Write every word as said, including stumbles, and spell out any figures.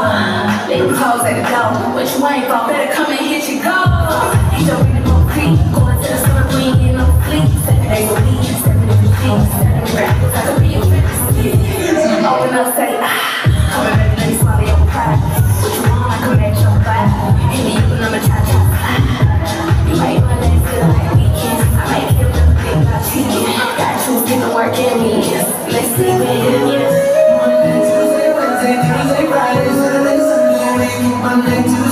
Leave hoes at the door. What you ain't for? Better come and hit your goal. Hit your rhythm on creep. Going to the store, we ain't getting no sleep. Seven days a week, seven different things. Seven rappers, I could be your fantasy. Open up, say ah. Come and baby, let me swallow your pride. What you want, I come at your vibe. Hit me up and I'ma try to fly. You make my legs feel like weekends. I make him look big by cheating. Got you getting work in me. Let's see when it is. Monday, Tuesday, Wednesday, Thursday, Friday, Saturday, Sunday, I keep my neck to